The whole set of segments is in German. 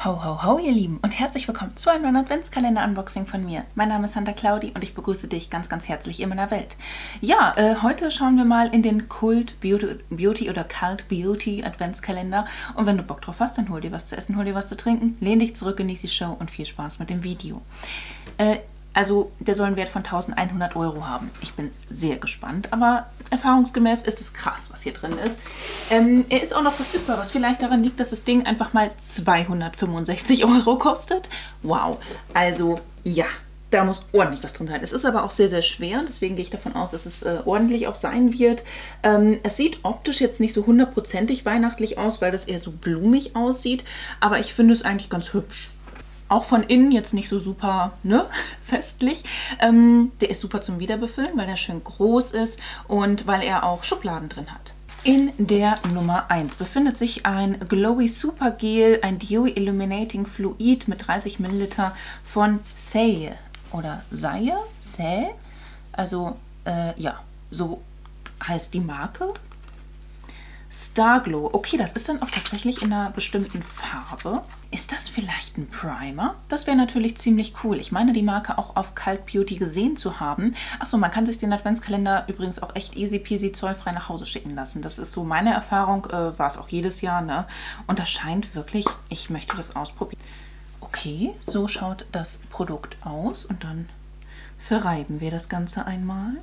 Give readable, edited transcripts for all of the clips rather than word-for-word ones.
Ho, ho, ho, ihr Lieben und herzlich willkommen zu einem neuen Adventskalender-Unboxing von mir. Mein Name ist Santa Claudi und ich begrüße dich ganz, ganz herzlich in meiner Welt. Ja, heute schauen wir mal in den Cult Beauty oder Cult Beauty Adventskalender und wenn du Bock drauf hast, dann hol dir was zu essen, hol dir was zu trinken, lehn dich zurück, genieß die Show und viel Spaß mit dem Video. Also der soll einen Wert von 1100 € haben. Ich bin sehr gespannt, aber erfahrungsgemäß ist es krass, was hier drin ist. Er ist auch noch verfügbar, was vielleicht daran liegt, dass das Ding einfach mal 265 € kostet. Wow, also ja, da muss ordentlich was drin sein. Es ist aber auch sehr, sehr schwer, deswegen gehe ich davon aus, dass es ordentlich auch sein wird. Es sieht optisch jetzt nicht so hundertprozentig weihnachtlich aus, weil das eher so blumig aussieht, aber ich finde es eigentlich ganz hübsch. Auch von innen jetzt nicht so super festlich. Der ist super zum Wiederbefüllen, weil der schön groß ist und weil er auch Schubladen drin hat. In der Nummer 1 befindet sich ein Glowy Super Gel, ein Dewy Illuminating Fluid mit 30 ml von Saye oder Saye? Saye? Also, ja, so heißt die Marke. Starglow. Okay, das ist dann auch tatsächlich in einer bestimmten Farbe. Ist das vielleicht ein Primer? Das wäre natürlich ziemlich cool. Ich meine, die Marke auch auf Cult Beauty gesehen zu haben. Achso, man kann sich den Adventskalender übrigens auch echt easy peasy zollfrei nach Hause schicken lassen. Das ist so meine Erfahrung, war es auch jedes Jahr, ne? Und das scheint wirklich, ich möchte das ausprobieren. Okay, so schaut das Produkt aus und dann verreiben wir das Ganze einmal.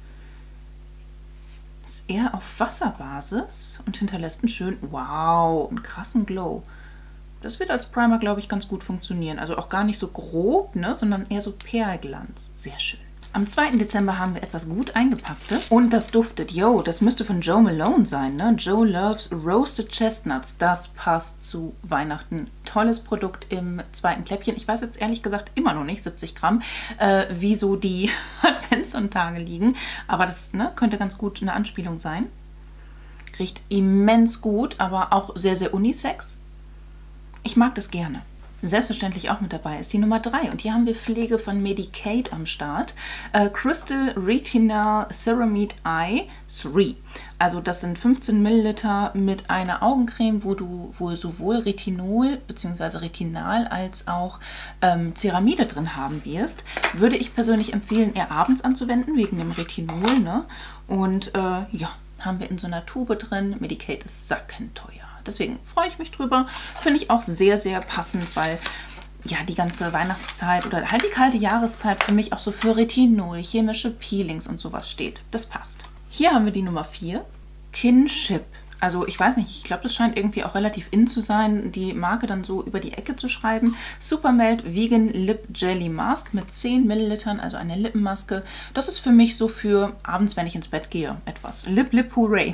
Ist eher auf Wasserbasis und hinterlässt einen schönen, wow, einen krassen Glow. Das wird als Primer, glaube ich, ganz gut funktionieren. Also auch gar nicht so grob, ne, sondern eher so Perlglanz. Sehr schön. Am 2. Dezember haben wir etwas gut eingepacktes und das duftet. Yo, das müsste von Joe Malone sein, ne? Joe Loves Roasted Chestnuts. Das passt zu Weihnachten. Tolles Produkt im zweiten Kläppchen. Ich weiß jetzt ehrlich gesagt immer noch nicht, 70 Gramm, wieso die Adventssonntage liegen. Aber das könnte ganz gut eine Anspielung sein. Riecht immens gut, aber auch sehr, sehr unisex. Ich mag das gerne. Selbstverständlich auch mit dabei ist die Nummer 3 und hier haben wir Pflege von Medik8 am Start. Crystal Retinal Ceramide Eye 3. Also das sind 15 ml mit einer Augencreme, wo sowohl Retinol bzw. Retinal als auch Ceramide drin haben wirst. Würde ich persönlich empfehlen, eher abends anzuwenden, wegen dem Retinol, ne? Und ja, haben wir in so einer Tube drin. Medik8 ist sackenteuer. Deswegen freue ich mich drüber. Finde ich auch sehr, sehr passend, weil ja die ganze Weihnachtszeit oder halt die kalte Jahreszeit für mich auch so für Retinol, chemische Peelings und sowas steht. Das passt. Hier haben wir die Nummer 4, Kinship. Also ich weiß nicht, ich glaube, das scheint irgendwie auch relativ in zu sein, die Marke dann so über die Ecke zu schreiben. Supermelt Vegan Lip Jelly Mask mit 10 ml, also eine Lippenmaske. Das ist für mich so für abends, wenn ich ins Bett gehe, etwas. Lip Hooray.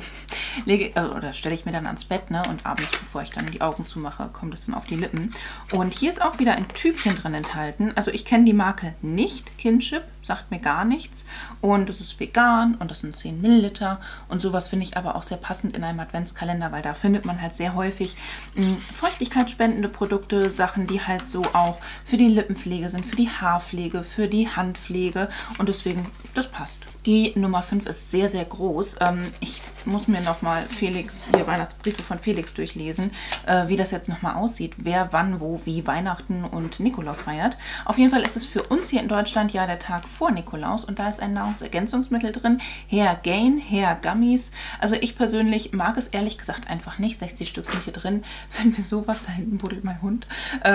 Oder stelle ich mir dann ans Bett, ne? Und abends, bevor ich dann die Augen zumache, kommt es dann auf die Lippen. Und hier ist auch wieder ein Tübchen drin enthalten. Also ich kenne die Marke nicht, Kinship, sagt mir gar nichts. Und es ist vegan und das sind 10 ml. Und sowas finde ich aber auch sehr passend in einem Adventskalender, weil da findet man halt sehr häufig feuchtigkeitsspendende Produkte, Sachen, die halt so auch für die Lippenpflege sind, für die Haarpflege, für die Handpflege und deswegen, das passt. Die Nummer 5 ist sehr, sehr groß. Ich muss mir nochmal hier Weihnachtsbriefe von Felix durchlesen, wie das jetzt nochmal aussieht, wer wann, wo, wie Weihnachten und Nikolaus feiert. Auf jeden Fall ist es für uns hier in Deutschland ja der Tag vor Nikolaus und da ist ein Nahrungsergänzungsmittel drin, Hair Gain, Hair Gummies. Also ich persönlich mag es ehrlich gesagt einfach nicht. 60 Stück sind hier drin. Wenn wir sowas, da hinten buddelt mein Hund,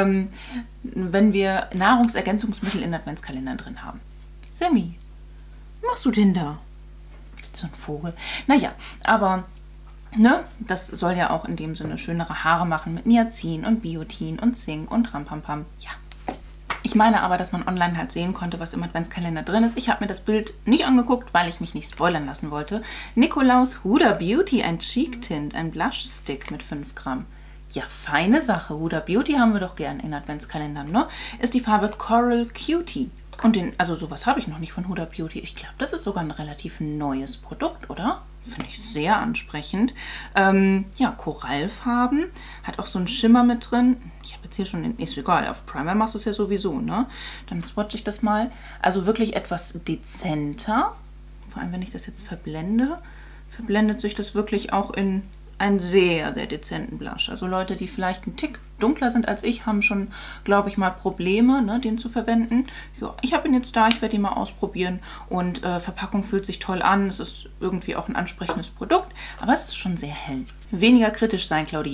wenn wir Nahrungsergänzungsmittel in Adventskalendern drin haben. Sammy, was machst du denn da? So ein Vogel. Naja, aber ne, das soll ja auch in dem Sinne schönere Haare machen mit Niacin und Biotin und Zink und Rampampam. Ja. Ich meine aber, dass man online halt sehen konnte, was im Adventskalender drin ist. Ich habe mir das Bild nicht angeguckt, weil ich mich nicht spoilern lassen wollte. Nikolaus Huda Beauty, ein Cheek Tint, ein Blush Stick mit 5 Gramm. Ja, feine Sache. Huda Beauty haben wir doch gern in Adventskalendern, ne? Ist die Farbe Coral Cutie. Und also sowas habe ich noch nicht von Huda Beauty. Ich glaube, das ist sogar ein relativ neues Produkt, oder? Finde ich sehr ansprechend. Ja, Korallfarben. Hat auch so einen Schimmer mit drin. Ich habe jetzt hier schon ist egal, auf Primer machst du es ja sowieso, ne? Dann swatche ich das mal. Also wirklich etwas dezenter. Vor allem, wenn ich das jetzt verblende, verblendet sich das wirklich auch in einen sehr, sehr dezenten Blush. Also Leute, die vielleicht einen Tick dunkler sind als ich, haben schon, glaube ich, mal Probleme, ne, den zu verwenden. Ja, ich habe ihn jetzt da, ich werde ihn mal ausprobieren und Verpackung fühlt sich toll an. Es ist irgendwie auch ein ansprechendes Produkt, aber es ist schon sehr hell. Weniger kritisch sein, Claudie.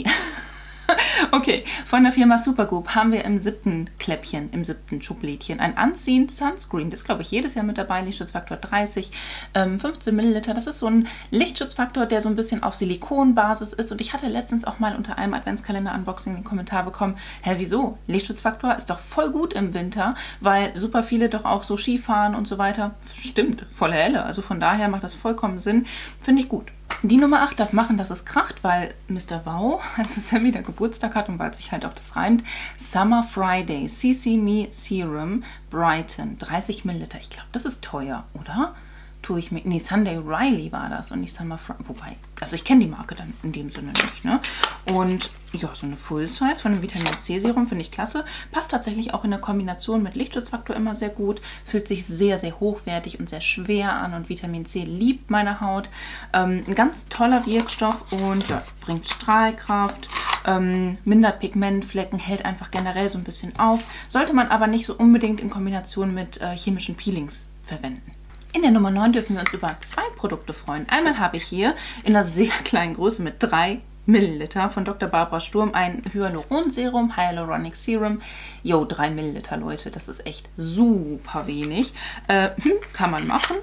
Okay, von der Firma Supergoop haben wir im 7. Kläppchen, im 7. Schublädchen ein Unseen Sunscreen. Das ist, glaube ich, jedes Jahr mit dabei. Lichtschutzfaktor 30, 15 Milliliter. Das ist so ein Lichtschutzfaktor, der so ein bisschen auf Silikonbasis ist. Und ich hatte letztens auch mal unter einem Adventskalender-Unboxing den Kommentar bekommen, hä, wieso? Lichtschutzfaktor ist doch voll gut im Winter, weil super viele doch auch so Skifahren und so weiter. Stimmt, volle Helle. Also von daher macht das vollkommen Sinn. Finde ich gut. Die Nummer 8 darf machen, dass es kracht, weil Mr. Wow, als es ja wieder Geburtstag hat und weil sich halt auch das reimt, Summer Friday CC Me Serum Brighten, 30 Milliliter. Ich glaube, das ist teuer, oder? Tue ich mir, nee, Sunday Riley war das und nicht Summer Friday, wobei, also ich kenne die Marke dann in dem Sinne nicht, ne? Und ja, so eine Full Size von dem Vitamin C Serum finde ich klasse. Passt tatsächlich auch in der Kombination mit Lichtschutzfaktor immer sehr gut. Fühlt sich sehr, sehr hochwertig und sehr schwer an und Vitamin C liebt meine Haut. Ein ganz toller Wirkstoff und ja, bringt Strahlkraft, mindert Pigmentflecken, hält einfach generell so ein bisschen auf. Sollte man aber nicht so unbedingt in Kombination mit chemischen Peelings verwenden. In der Nummer 9 dürfen wir uns über 2 Produkte freuen. Einmal habe ich hier in einer sehr kleinen Größe mit 3 Milliliter von Dr. Barbara Sturm ein Hyaluronserum, Hyaluronic Serum. Jo, 3 Milliliter, Leute, das ist echt super wenig. Kann man machen.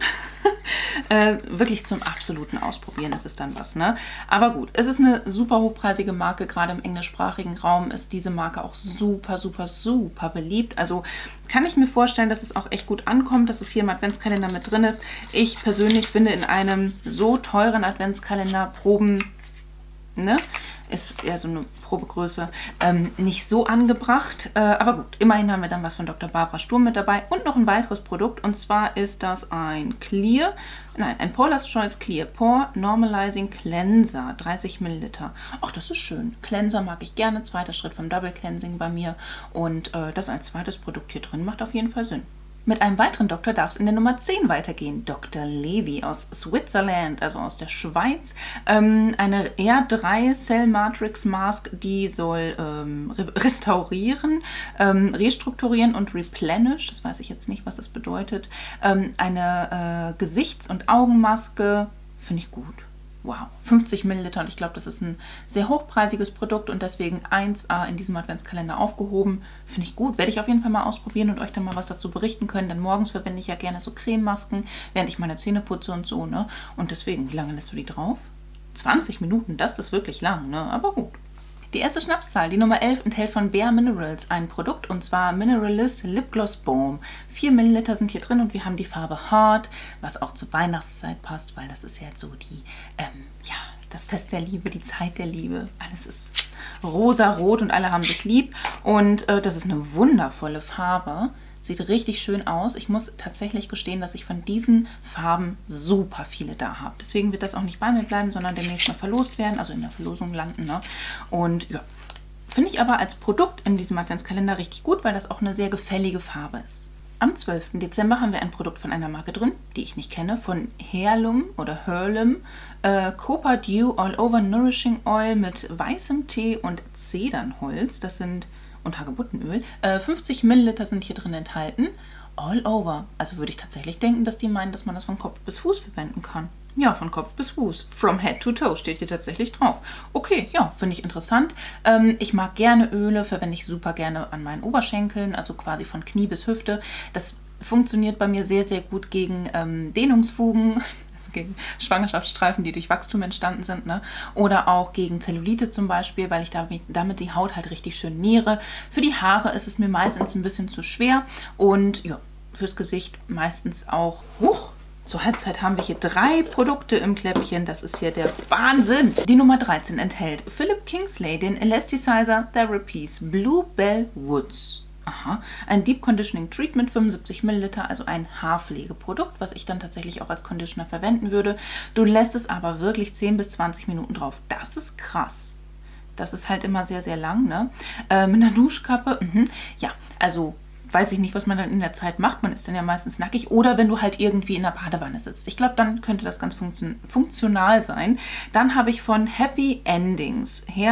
Wirklich zum absoluten Ausprobieren, das ist dann was, ne? Aber gut, es ist eine super hochpreisige Marke, gerade im englischsprachigen Raum ist diese Marke auch super, super, super beliebt. Also kann ich mir vorstellen, dass es auch echt gut ankommt, dass es hier im Adventskalender mit drin ist. Ich persönlich finde in einem so teuren Adventskalender Proben, ne, ist eher so eine Probegröße, nicht so angebracht. Aber gut, immerhin haben wir dann was von Dr. Barbara Sturm mit dabei und noch ein weiteres Produkt. Und zwar ist das ein ein Paula's Choice Clear Pore Normalizing Cleanser, 30 Milliliter. Ach, das ist schön. Cleanser mag ich gerne. Zweiter Schritt vom Double Cleansing bei mir. Und das als zweites Produkt hier drin macht auf jeden Fall Sinn. Mit einem weiteren Doktor darf es in der Nummer 10 weitergehen. Dr. Levy aus Switzerland, also aus der Schweiz. Eine R3 Cell Matrix Mask, die soll restaurieren, restrukturieren und replenish. Das weiß ich jetzt nicht, was das bedeutet. Eine Gesichts- und Augenmaske, finde ich gut. Wow, 50 Milliliter und ich glaube, das ist ein sehr hochpreisiges Produkt und deswegen 1A in diesem Adventskalender aufgehoben. Finde ich gut, werde ich auf jeden Fall mal ausprobieren und euch dann mal was dazu berichten können, denn morgens verwende ich ja gerne so Crememasken, während ich meine Zähne putze und so, ne? Und deswegen, wie lange lässt du die drauf? 20 Minuten, das ist wirklich lang, ne? Aber gut. Die erste Schnapszahl, die Nummer 11, enthält von Bare Minerals ein Produkt und zwar Mineralist Lip Gloss Balm. 4 Milliliter sind hier drin und wir haben die Farbe Heart, was auch zur Weihnachtszeit passt, weil das ist ja so die, ja, das Fest der Liebe, die Zeit der Liebe. Alles ist rosa-rot und alle haben sich lieb und das ist eine wundervolle Farbe. Sieht richtig schön aus. Ich muss tatsächlich gestehen, dass ich von diesen Farben super viele da habe. Deswegen wird das auch nicht bei mir bleiben, sondern demnächst mal verlost werden, also in der Verlosung landen, ne? Und ja, finde ich aber als Produkt in diesem Adventskalender richtig gut, weil das auch eine sehr gefällige Farbe ist. Am 12. Dezember haben wir ein Produkt von einer Marke drin, die ich nicht kenne, von Heirloom oder Hurlum. Copper Dew All Over Nourishing Oil mit weißem Tee und Zedernholz. Das sind und Hagebuttenöl. 50 Milliliter sind hier drin enthalten. All over. Also würde ich tatsächlich denken, dass die meinen, dass man das von Kopf bis Fuß verwenden kann. Ja, von Kopf bis Fuß. From head to toe steht hier tatsächlich drauf. Okay, ja, finde ich interessant. Ich mag gerne Öle, verwende ich super gerne an meinen Oberschenkeln, also quasi von Knie bis Hüfte. Das funktioniert bei mir sehr, sehr gut gegen Dehnungsfugen, gegen Schwangerschaftsstreifen, die durch Wachstum entstanden sind, ne? Oder auch gegen Zellulite zum Beispiel, weil ich damit die Haut halt richtig schön nähere. Für die Haare ist es mir meistens ein bisschen zu schwer und ja, fürs Gesicht meistens auch. Zur Halbzeit haben wir hier 3 Produkte im Kläppchen. Das ist hier der Wahnsinn. Die Nummer 13 enthält Philip Kingsley, den Elasticizer Therapies Bluebell Woods. Aha, ein Deep Conditioning Treatment, 75 Milliliter, also ein Haarpflegeprodukt, was ich dann tatsächlich auch als Conditioner verwenden würde. Du lässt es aber wirklich 10 bis 20 Minuten drauf. Das ist krass. Das ist halt immer sehr, sehr lang, ne? Mit einer Duschkappe, ja, also weiß ich nicht, was man dann in der Zeit macht. Man ist dann ja meistens nackig. Oder wenn du halt irgendwie in der Badewanne sitzt. Ich glaube, dann könnte das ganz funktional sein. Dann habe ich von Happy Endings Hair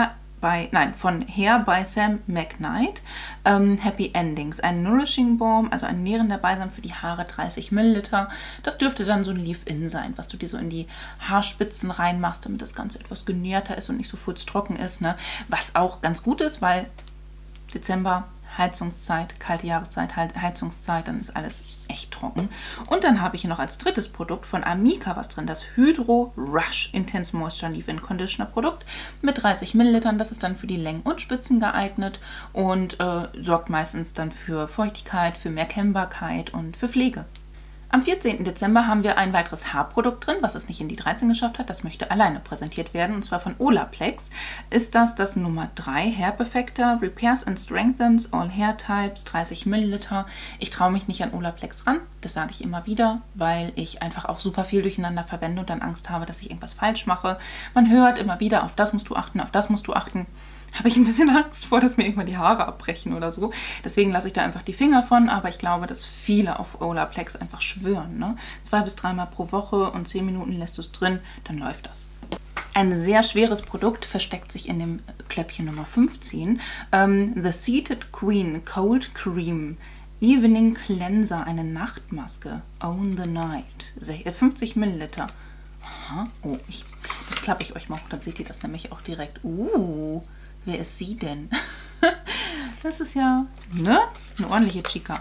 von Hair by Sam McKnight. Happy Endings. Ein Nourishing Balm, also ein nährender Balsam für die Haare, 30 Milliliter. Das dürfte dann so ein Leave-In sein, was du dir so in die Haarspitzen reinmachst, damit das Ganze etwas genährter ist und nicht so furztrocken ist. Ne? Was auch ganz gut ist, weil Dezember, Heizungszeit, kalte Jahreszeit, Heizungszeit, dann ist alles echt trocken. Und dann habe ich hier noch als drittes Produkt von Amika was drin, das Hydro Rush Intense Moisture Leave-In Conditioner Produkt mit 30 Millilitern. Das ist dann für die Längen und Spitzen geeignet und sorgt meistens dann für Feuchtigkeit, für mehr Kennbarkeit und für Pflege. Am 14. Dezember haben wir ein weiteres Haarprodukt drin, was es nicht in die 13 geschafft hat. Das möchte alleine präsentiert werden, und zwar von Olaplex. Ist das Nummer 3 Hair Perfector, Repairs and Strengthens All Hair Types, 30 Milliliter. Ich traue mich nicht an Olaplex ran, das sage ich immer wieder, weil ich einfach auch super viel durcheinander verwende und dann Angst habe, dass ich irgendwas falsch mache. Man hört immer wieder, auf das musst du achten, auf das musst du achten. Habe ich ein bisschen Angst vor, dass mir irgendwann die Haare abbrechen oder so. Deswegen lasse ich da einfach die Finger von, aber ich glaube, dass viele auf Olaplex einfach schwören. Ne? 2 bis 3 Mal pro Woche und 10 Minuten lässt du es drin, dann läuft das. Ein sehr schweres Produkt versteckt sich in dem Kläppchen Nummer 15. The Seated Queen Cold Cream Evening Cleanser, eine Nachtmaske. Own the Night. 50 Milliliter. Aha. Oh, das klappe ich euch mal hoch, dann seht ihr das nämlich auch direkt. Wer ist sie denn? Das ist ja, ne? Eine ordentliche Chica.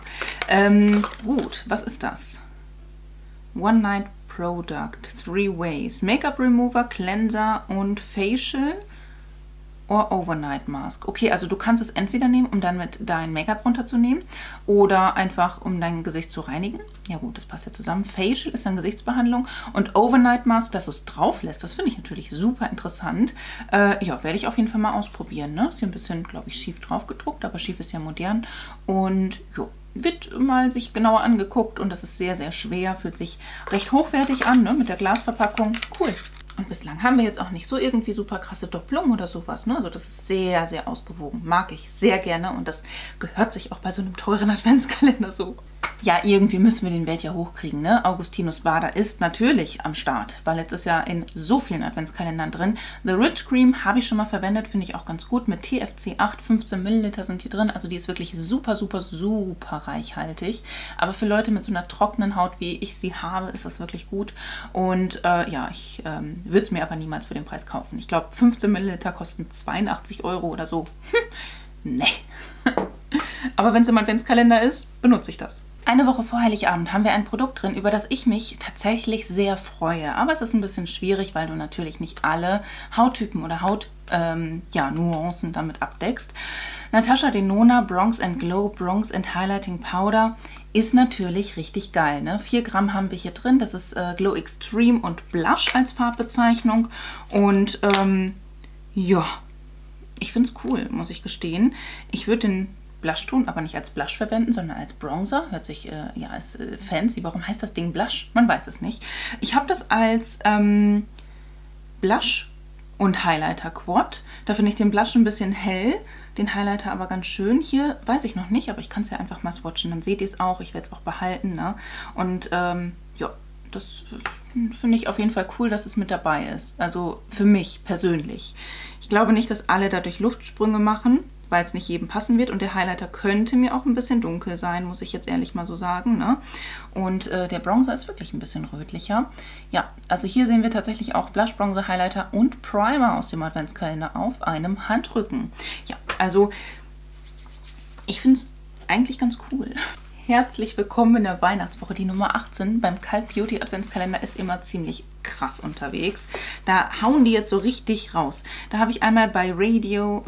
Gut, was ist das? One Night Product, 3 Ways. Make-up Remover, Cleanser und Facial or Overnight Mask. Okay, also du kannst es entweder nehmen, um dann mit dein Make-up runterzunehmen oder einfach, um dein Gesicht zu reinigen. Ja gut, das passt ja zusammen. Facial ist dann Gesichtsbehandlung und Overnight Mask, dass du es drauf lässt. Das finde ich natürlich super interessant. Ja, werde ich auf jeden Fall mal ausprobieren. Ne? Ist hier ein bisschen, glaube ich, schief drauf gedruckt, aber schief ist ja modern. Und jo, wird mal sich genauer angeguckt und das ist sehr, sehr schwer. Fühlt sich recht hochwertig an, ne? Mit der Glasverpackung. Cool. Und bislang haben wir jetzt auch nicht so irgendwie super krasse Doppelung oder sowas. Ne? Also das ist sehr, sehr ausgewogen. Mag ich sehr gerne und das gehört sich auch bei so einem teuren Adventskalender so. Ja, irgendwie müssen wir den Wert ja hochkriegen, ne? Augustinus Bader ist natürlich am Start, weil jetzt ist ja in so vielen Adventskalendern drin. The Rich Cream habe ich schon mal verwendet, finde ich auch ganz gut. Mit TFC 8, 15 Milliliter sind hier drin. Also die ist wirklich super, super, super reichhaltig. Aber für Leute mit so einer trockenen Haut, wie ich sie habe, ist das wirklich gut. Und ja, ich würde es mir aber niemals für den Preis kaufen. Ich glaube, 15 Milliliter kosten 82 € oder so. Nee. Aber wenn es im Adventskalender ist, benutze ich das. Eine Woche vor Heiligabend haben wir ein Produkt drin, über das ich mich tatsächlich sehr freue. Aber es ist ein bisschen schwierig, weil du natürlich nicht alle Hauttypen oder Nuancen damit abdeckst. Natasha Denona Bronze and Glow Bronze and Highlighting Powder ist natürlich richtig geil. Ne? 4 Gramm haben wir hier drin. Das ist Glow Extreme und Blush als Farbbezeichnung. Und ja, ich finde es cool, muss ich gestehen. Ich würde den Blush tun, aber nicht als Blush verwenden, sondern als Bronzer. Hört sich, ja, ist fancy. Warum heißt das Ding Blush? Man weiß es nicht. Ich habe das als Blush und Highlighter Quad. Da finde ich den Blush ein bisschen hell, den Highlighter aber ganz schön. Hier weiß ich noch nicht, aber ich kann es ja einfach mal swatchen. Dann seht ihr es auch. Ich werde es auch behalten. Ne? Und ja, das finde ich auf jeden Fall cool, dass es mit dabei ist. Also für mich persönlich. Ich glaube nicht, dass alle dadurch Luftsprünge machen, weil es nicht jedem passen wird. Und der Highlighter könnte mir auch ein bisschen dunkel sein, muss ich jetzt ehrlich mal so sagen. Ne? Und der Bronzer ist wirklich ein bisschen rötlicher. Ja, also hier sehen wir tatsächlich auch Blush, Bronzer, Highlighter und Primer aus dem Adventskalender auf einem Handrücken. Ja, also ich finde es eigentlich ganz cool. Herzlich willkommen in der Weihnachtswoche, die Nummer 18. Beim Cult Beauty Adventskalender ist immer ziemlich krass unterwegs. Da hauen die jetzt so richtig raus. Da habe ich einmal bei Redo,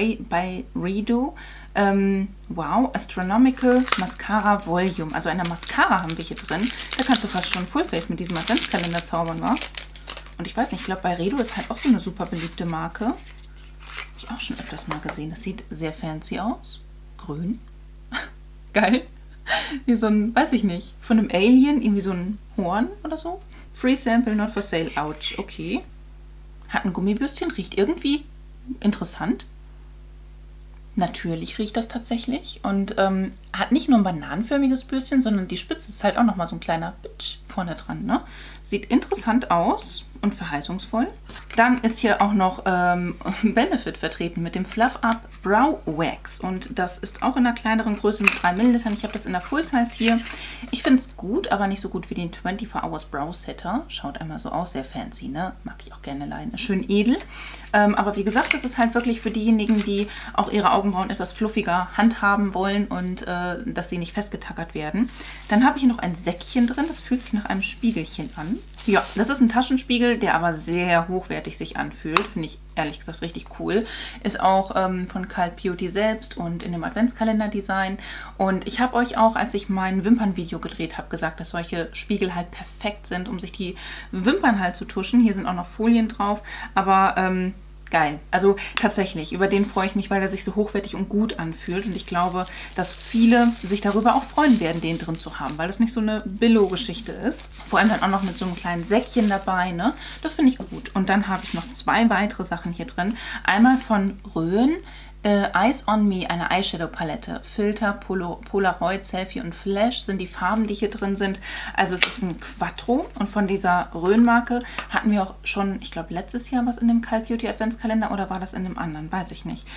wow, Astronomical Mascara Volume. Also eine Mascara haben wir hier drin. Da kannst du fast schon Fullface mit diesem Adventskalender zaubern, wa? Und ich weiß nicht, ich glaube bei Redo ist halt auch so eine super beliebte Marke. Habe ich auch schon öfters mal gesehen. Das sieht sehr fancy aus. Grün. Geil. Wie so ein, weiß ich nicht, von einem Alien, irgendwie so ein Horn oder so. Free Sample, not for sale. Ouch, okay. Hat ein Gummibürstchen, riecht irgendwie interessant. Natürlich riecht das tatsächlich. Und hat nicht nur ein bananenförmiges Bürstchen, sondern die Spitze ist halt auch nochmal so ein kleiner Bitch vorne dran. Ne? Sieht interessant aus. und verheißungsvoll. Dann ist hier auch noch Benefit vertreten mit dem Fluff Up Brow Wax. Und das ist auch in einer kleineren Größe mit 3 Millilitern. Ich habe das in der Full Size hier. Ich finde es gut, aber nicht so gut wie den 24 Hours Brow Setter. Schaut einmal so aus, sehr fancy, ne? Mag ich auch gerne leiden. Schön edel. Aber wie gesagt, das ist halt wirklich für diejenigen, die auch ihre Augenbrauen etwas fluffiger handhaben wollen und dass sie nicht festgetackert werden. Dann habe ich noch ein Säckchen drin. Das fühlt sich nach einem Spiegelchen an. Ja, das ist ein Taschenspiegel, der aber sehr hochwertig sich anfühlt. Finde ich ehrlich gesagt richtig cool. Ist auch von Cult Beauty selbst und in dem Adventskalender-Design. Und ich habe euch auch, als ich mein Wimpernvideo gedreht habe, gesagt, dass solche Spiegel halt perfekt sind, um sich die Wimpern halt zu tuschen. Hier sind auch noch Folien drauf, aber geil. Also tatsächlich, über den freue ich mich, weil er sich so hochwertig und gut anfühlt. Und ich glaube, dass viele sich darüber auch freuen werden, den drin zu haben, weil das nicht so eine Billo-Geschichte ist. Vor allem dann auch noch mit so einem kleinen Säckchen dabei, ne? Das finde ich gut. Und dann habe ich noch 2 weitere Sachen hier drin. Einmal von Rhön. Eyes on Me, eine Eyeshadow-Palette. Filter, Polaroid, Selfie und Flash sind die Farben, die hier drin sind. Also es ist ein Quattro und von dieser Rhön-Marke hatten wir auch schon, ich glaube, letztes Jahr was in dem Cult Beauty Adventskalender oder war das in dem anderen? Weiß ich nicht.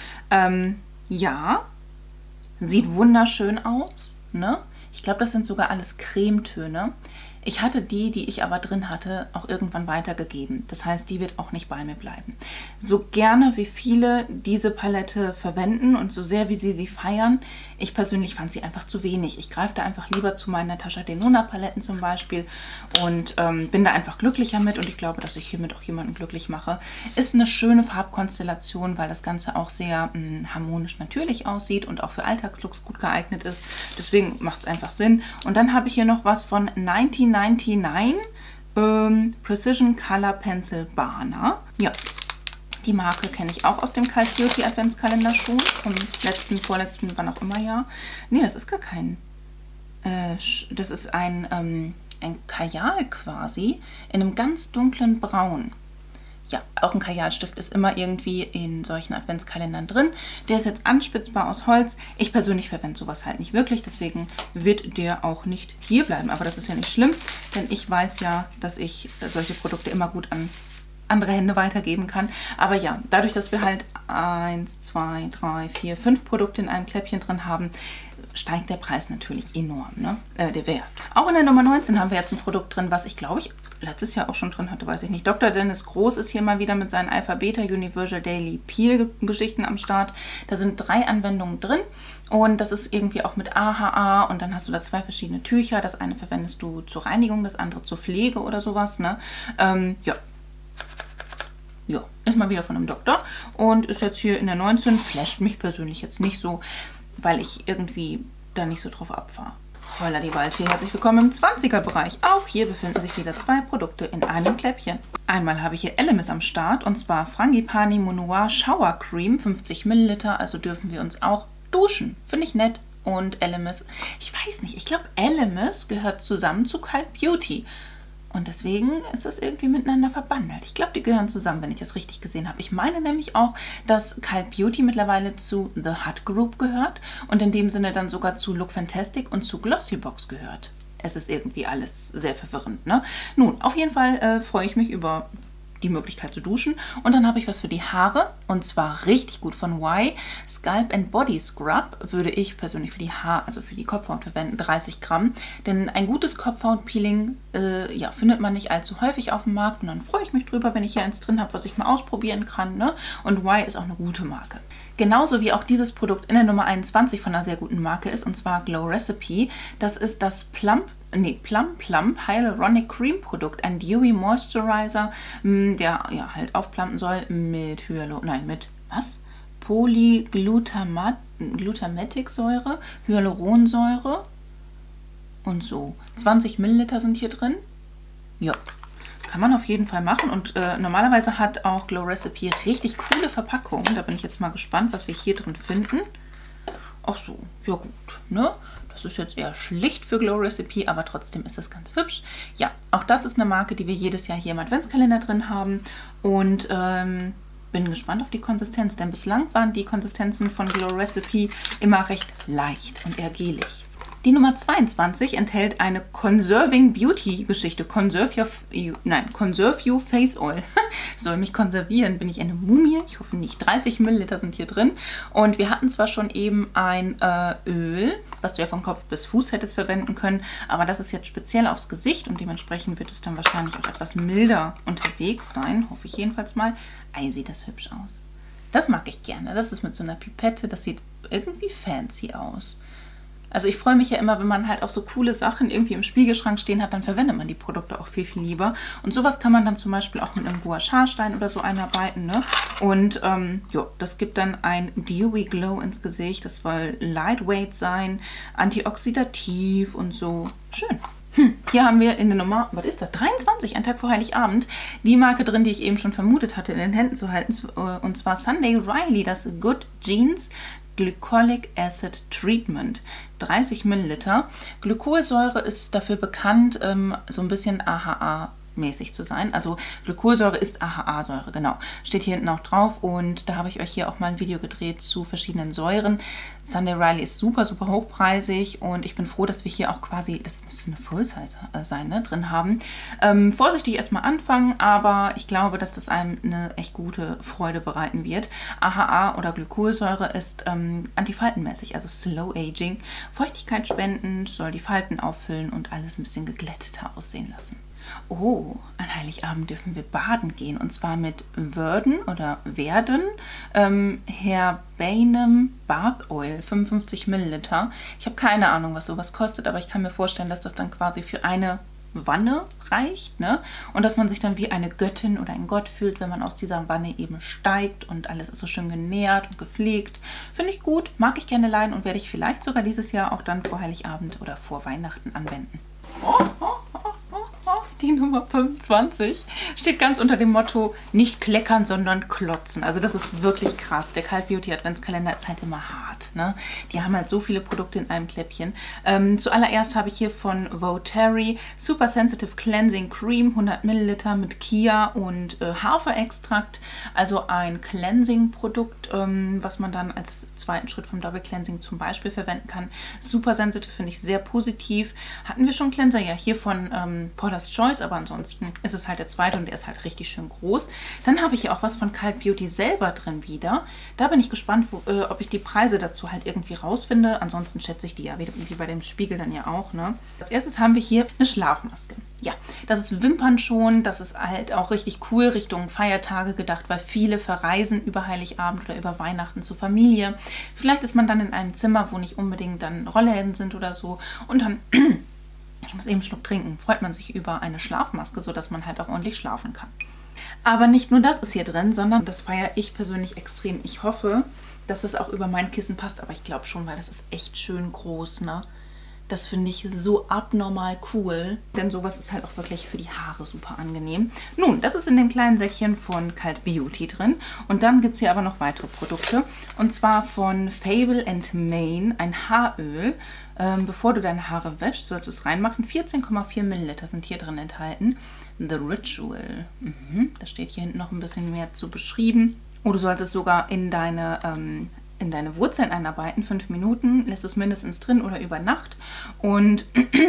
Ja, sieht wunderschön aus, ne? Ich glaube, das sind sogar alles Cremetöne. Ich hatte die ich aber drin hatte, auch irgendwann weitergegeben. Das heißt, die wird auch nicht bei mir bleiben. So gerne wie viele diese Palette verwenden und so sehr wie sie feiern, ich persönlich fand sie einfach zu wenig. Ich greife da einfach lieber zu meinen Natasha Denona Paletten zum Beispiel und bin da einfach glücklicher mit und ich glaube, dass ich hiermit auch jemanden glücklich mache. Ist eine schöne Farbkonstellation, weil das Ganze auch sehr harmonisch natürlich aussieht und auch für Alltagslooks gut geeignet ist. Deswegen macht es einfach Sinn. Und dann habe ich hier noch was von 1999 Precision Color Pencil Bana. Ja, die Marke kenne ich auch aus dem Cult Beauty Adventskalender schon. Vom letzten, vorletzten, wann auch immer Jahr. Nee, das ist gar kein... das ist ein Kajal quasi in einem ganz dunklen Braun. Ja, auch ein Kajalstift ist immer irgendwie in solchen Adventskalendern drin. Der ist jetzt anspitzbar aus Holz. Ich persönlich verwende sowas halt nicht wirklich, deswegen wird der auch nicht hier bleiben. Aber das ist ja nicht schlimm, denn ich weiß ja, dass ich solche Produkte immer gut an andere Hände weitergeben kann. Aber ja, dadurch, dass wir halt 1, 2, 3, 4, 5 Produkte in einem Kläppchen drin haben, steigt der Preis natürlich enorm, ne? Der Wert. Auch in der Nummer 19 haben wir jetzt ein Produkt drin, was ich glaube ich letztes Jahr auch schon drin hatte, weiß ich nicht. Dr. Dennis Groß ist hier mal wieder mit seinen Alpha Beta Universal Daily Peel Geschichten am Start. Da sind 3 Anwendungen drin und das ist irgendwie auch mit AHA und dann hast du da 2 verschiedene Tücher. Das eine verwendest du zur Reinigung, das andere zur Pflege oder sowas, ne? Ja. Ja, ist mal wieder von einem Doktor und ist jetzt hier in der 19. Flasht mich persönlich jetzt nicht so, weil ich irgendwie da nicht so drauf abfahre. Holla die Waldfee, herzlich willkommen im 20er-Bereich. Auch hier befinden sich wieder 2 Produkte in einem Kläppchen. Einmal habe ich hier Elemis am Start und zwar Frangipani Monoir Shower Cream, 50 Milliliter, also dürfen wir uns auch duschen. Finde ich nett. Und Elemis, ich weiß nicht, ich glaube Elemis gehört zusammen zu Cult Beauty. Und deswegen ist das irgendwie miteinander verbandelt. Ich glaube, die gehören zusammen, wenn ich das richtig gesehen habe. Ich meine nämlich auch, dass Cult Beauty mittlerweile zu The Hut Group gehört und in dem Sinne dann sogar zu Look Fantastic und zu Glossybox gehört. Es ist irgendwie alles sehr verwirrend, ne? Nun, auf jeden Fall freue ich mich über die Möglichkeit zu duschen. Und dann habe ich was für die Haare und zwar richtig gut von Y. Scalp and Body Scrub würde ich persönlich für die also für die Kopfhaut verwenden, 30 Gramm. Denn ein gutes Kopfhautpeeling ja, findet man nicht allzu häufig auf dem Markt und dann freue ich mich drüber, wenn ich hier eins drin habe, was ich mal ausprobieren kann, ne? Und Y ist auch eine gute Marke. Genauso wie auch dieses Produkt in der Nummer 21 von einer sehr guten Marke ist und zwar Glow Recipe. Das ist das Plump Hyaluronic Cream Produkt, ein Dewy Moisturizer, der ja halt aufplumpen soll mit Polyglutamatic-Säure, Hyaluronsäure und so. 20 Milliliter sind hier drin. Ja, kann man auf jeden Fall machen und normalerweise hat auch Glow Recipe richtig coole Verpackungen. Da bin ich jetzt mal gespannt, was wir hier drin finden. Ach so, ja gut, ne? Das ist jetzt eher schlicht für Glow Recipe, aber trotzdem ist das ganz hübsch. Ja, auch das ist eine Marke, die wir jedes Jahr hier im Adventskalender drin haben. Und bin gespannt auf die Konsistenz, denn bislang waren die Konsistenzen von Glow Recipe immer recht leicht und eher gelig. Die Nummer 22 enthält eine Conserving Beauty Geschichte. Conserve You Face Oil. Soll mich konservieren. Bin ich eine Mumie? Ich hoffe nicht. 30 Milliliter sind hier drin. Und wir hatten zwar schon eben ein Öl, was du ja von Kopf bis Fuß hättest verwenden können, aber das ist jetzt speziell aufs Gesicht und dementsprechend wird es dann wahrscheinlich auch etwas milder unterwegs sein. Hoffe ich jedenfalls mal. Ei, sieht das hübsch aus. Das mag ich gerne. Das ist mit so einer Pipette. Das sieht irgendwie fancy aus. Also ich freue mich ja immer, wenn man halt auch so coole Sachen irgendwie im Spiegelschrank stehen hat, dann verwendet man die Produkte auch viel, viel lieber. Und sowas kann man dann zum Beispiel auch mit einem Gua Sha Stein oder so einarbeiten, ne? Und ja, das gibt dann ein Dewy Glow ins Gesicht. Das soll lightweight sein, antioxidativ und so. Schön. Hier haben wir in der Nummer, was ist das? 23, ein Tag vor Heiligabend, die Marke drin, die ich eben schon vermutet hatte, in den Händen zu halten. Und zwar Sunday Riley, das Good Genes Glycolic Acid Treatment. 30 Milliliter. Glykolsäure ist dafür bekannt, so ein bisschen AHA-mäßig zu sein. Also Glykolsäure ist AHA-Säure, genau. Steht hier hinten auch drauf und da habe ich euch hier auch mal ein Video gedreht zu verschiedenen Säuren. Sunday Riley ist super, super hochpreisig und ich bin froh, dass wir hier auch quasi, das müsste eine Full-Size sein, ne, drin haben. Vorsichtig erstmal anfangen, aber ich glaube, dass das einem eine echt gute Freude bereiten wird. AHA oder Glykolsäure ist antifaltenmäßig, also Slow Aging, Feuchtigkeit spendend, soll die Falten auffüllen und alles ein bisschen geglätteter aussehen lassen. Oh, an Heiligabend dürfen wir baden gehen und zwar mit Werden Herbacenem Bath Oil, 55 Milliliter. Ich habe keine Ahnung, was sowas kostet, aber ich kann mir vorstellen, dass das dann quasi für eine Wanne reicht, ne? Und dass man sich dann wie eine Göttin oder ein Gott fühlt, wenn man aus dieser Wanne eben steigt und alles ist so schön genährt und gepflegt. Finde ich gut, mag ich gerne leihen und werde ich vielleicht sogar dieses Jahr auch dann vor Heiligabend oder vor Weihnachten anwenden. Die Nummer 25 steht ganz unter dem Motto, nicht kleckern, sondern klotzen. Also das ist wirklich krass. Der Cult Beauty Adventskalender ist halt immer hart, ne? Die haben halt so viele Produkte in einem Kläppchen. Zuallererst habe ich hier von Votary Super Sensitive Cleansing Cream, 100 Milliliter mit Chia und Haferextrakt. Also ein Cleansing-Produkt, was man dann als zweiten Schritt vom Double Cleansing zum Beispiel verwenden kann. Super sensitive, finde ich sehr positiv. Hatten wir schon Cleanser? Ja, hier von Paula's Choice, aber ansonsten ist es halt der zweite und der ist halt richtig schön groß. Dann habe ich hier auch was von Cult Beauty selber drin wieder. Da bin ich gespannt, ob ich die Preise dazu halt irgendwie rausfinde. Ansonsten schätze ich die ja wie bei dem Spiegel dann ja auch, ne? Als erstes haben wir hier eine Schlafmaske. Ja, das ist wimpernschonend, das ist halt auch richtig cool Richtung Feiertage gedacht, weil viele verreisen über Heiligabend oder über Weihnachten zur Familie. Vielleicht ist man dann in einem Zimmer, wo nicht unbedingt dann Rollläden sind oder so und dann... Ich muss eben einen Schluck trinken. Freut man sich über eine Schlafmaske, sodass man halt auch ordentlich schlafen kann. Aber nicht nur das ist hier drin, sondern das feiere ich persönlich extrem. Ich hoffe, dass das auch über mein Kissen passt, aber ich glaube schon, weil das ist echt schön groß, ne? Das finde ich so abnormal cool, denn sowas ist halt auch wirklich für die Haare super angenehm. Nun, das ist in dem kleinen Säckchen von Cult Beauty drin und dann gibt es hier aber noch weitere Produkte und zwar von Fable & Mane, ein Haaröl. Bevor du deine Haare wäschst, sollst du es reinmachen. 14,4 Milliliter sind hier drin enthalten. The Ritual. Da steht hier hinten noch ein bisschen mehr zu beschrieben. Oh, du sollst es sogar in deine Wurzeln einarbeiten. 5 Minuten, lässt es mindestens drin oder über Nacht. Und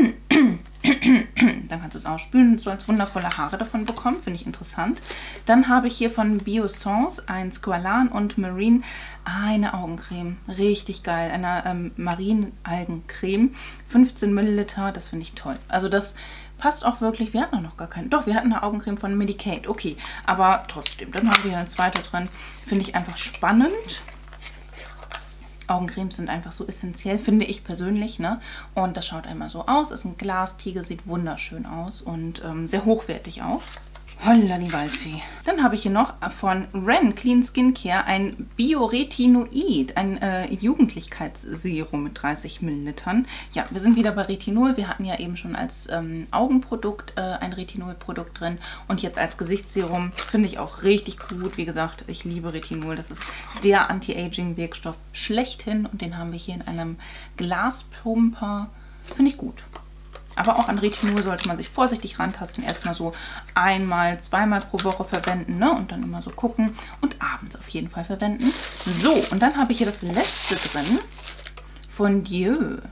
dann kannst du es ausspülen und sollst wundervolle Haare davon bekommen. Finde ich interessant. Dann habe ich hier von Biossance ein Squalan und Marine eine Augencreme. Richtig geil. Eine Marienalgencreme. 15 Milliliter. Das finde ich toll. Also das passt auch wirklich. Wir hatten auch noch gar keine. Doch, wir hatten eine Augencreme von Medicaid. Okay, aber trotzdem. Dann haben wir eine zweite drin. Finde ich einfach spannend. Augencremes sind einfach so essentiell, finde ich persönlich, ne? Und das schaut einmal so aus. Ist ein Glastiegel, sieht wunderschön aus und sehr hochwertig auch. Holla die Waldfee. Dann habe ich hier noch von Ren Clean Skincare ein Bioretinoid, ein Jugendlichkeitsserum mit 30 Millilitern. Ja, wir sind wieder bei Retinol. Wir hatten ja eben schon als Augenprodukt ein Retinolprodukt drin und jetzt als Gesichtsserum finde ich auch richtig gut. Wie gesagt, ich liebe Retinol. Das ist der Anti-Aging-Wirkstoff schlechthin und den haben wir hier in einem Glaspumper. Finde ich gut. Aber auch an Retinol sollte man sich vorsichtig rantasten. Erstmal so einmal, zweimal pro Woche verwenden, ne? Und dann immer so gucken. Und abends auf jeden Fall verwenden. So, und dann habe ich hier das letzte drin. Von Dieu.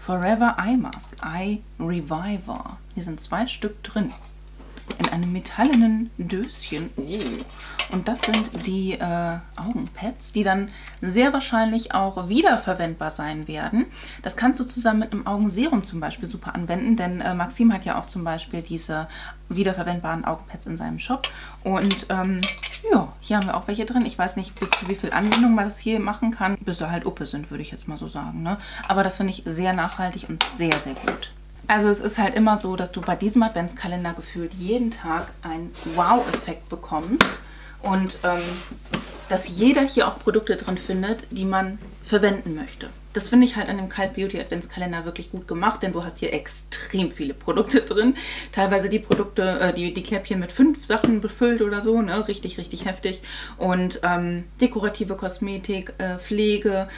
Forever Eye Mask, Eye Reviver. Hier sind 2 Stück drin. In einem metallenen Döschen. Oh. Und das sind die Augenpads, die dann sehr wahrscheinlich auch wiederverwendbar sein werden. Das kannst du zusammen mit einem Augenserum zum Beispiel super anwenden, denn Maxim hat ja auch zum Beispiel diese wiederverwendbaren Augenpads in seinem Shop. Und ja, hier haben wir auch welche drin. Ich weiß nicht, bis zu wie viel Anwendung man das hier machen kann, bis sie halt Uppe sind, würde ich jetzt mal so sagen. Ne? Aber das finde ich sehr nachhaltig und sehr, sehr gut. Also es ist halt immer so, dass du bei diesem Adventskalender gefühlt jeden Tag einen Wow-Effekt bekommst und dass jeder hier auch Produkte drin findet, die man verwenden möchte. Das finde ich halt an dem Cult Beauty Adventskalender wirklich gut gemacht, denn du hast hier extrem viele Produkte drin. Teilweise die Produkte, die Kläppchen mit 5 Sachen befüllt oder so, ne? Richtig, richtig heftig. Und dekorative Kosmetik, Pflege,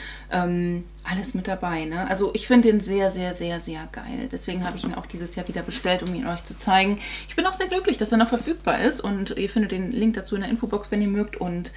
alles mit dabei, ne? Also ich finde den sehr, sehr, sehr, sehr geil. Deswegen habe ich ihn auch dieses Jahr wieder bestellt, um ihn euch zu zeigen. Ich bin auch sehr glücklich, dass er noch verfügbar ist und ihr findet den Link dazu in der Infobox, wenn ihr mögt. Und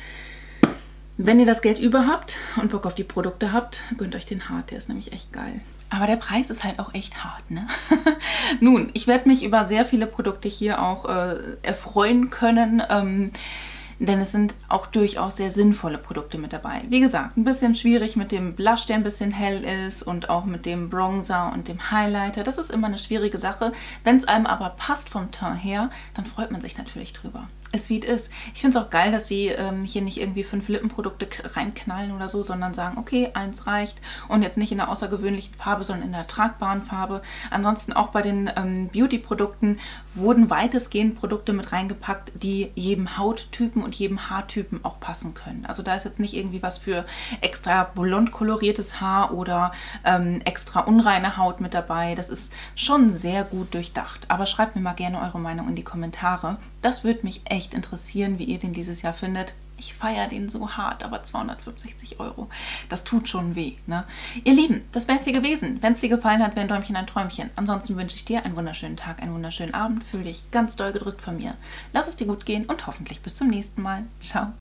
wenn ihr das Geld über habt und Bock auf die Produkte habt, gönnt euch den hart, der ist nämlich echt geil. Aber der Preis ist halt auch echt hart, ne? Nun, ich werde mich über sehr viele Produkte hier auch erfreuen können, denn es sind auch durchaus sehr sinnvolle Produkte mit dabei. Wie gesagt, ein bisschen schwierig mit dem Blush, der ein bisschen hell ist und auch mit dem Bronzer und dem Highlighter. Das ist immer eine schwierige Sache. Wenn es einem aber passt vom Teint her, dann freut man sich natürlich drüber. Ist wie es ist. Ich finde es auch geil, dass sie hier nicht irgendwie 5 Lippenprodukte reinknallen oder so, sondern sagen, okay, 1 reicht und jetzt nicht in der außergewöhnlichen Farbe, sondern in der tragbaren Farbe. Ansonsten auch bei den Beauty-Produkten wurden weitestgehend Produkte mit reingepackt, die jedem Hauttypen und jedem Haartypen auch passen können. Also da ist jetzt nicht irgendwie was für extra blond koloriertes Haar oder extra unreine Haut mit dabei. Das ist schon sehr gut durchdacht. Aber schreibt mir mal gerne eure Meinung in die Kommentare. Das würde mich echt interessieren, wie ihr den dieses Jahr findet. Ich feiere den so hart, aber 265 €, das tut schon weh, ne? Ihr Lieben, das wäre es hier gewesen. Wenn es dir gefallen hat, wäre ein Däumchen ein Träumchen. Ansonsten wünsche ich dir einen wunderschönen Tag, einen wunderschönen Abend. Fühl dich ganz doll gedrückt von mir. Lass es dir gut gehen und hoffentlich bis zum nächsten Mal. Ciao.